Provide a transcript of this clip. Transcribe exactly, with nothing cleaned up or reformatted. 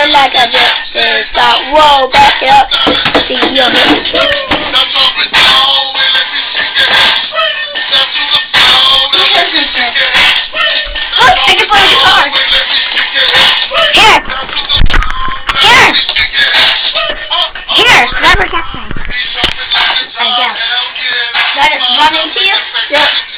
feel like I just said stop. Whoa, back it up. See, you don't hit me. Look, I can play the guitar. Here. Here. Here, never catch me. I guess. That is running to you? Yep.